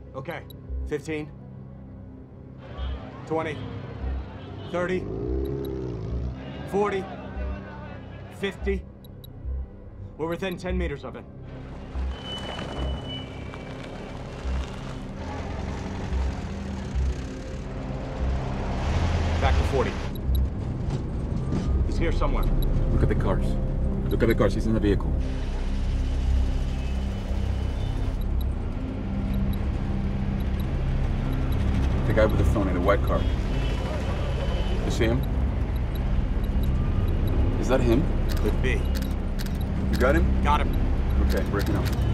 Okay. 15. 20. 30. 40. 50. We're within 10 meters of it. Back to 40. He's here somewhere. Look at the cars. Look at the cars. He's in the vehicle. The guy with the phone in the white car. You see him? Is that him? Could be. You got him? Got him. Okay, breaking up.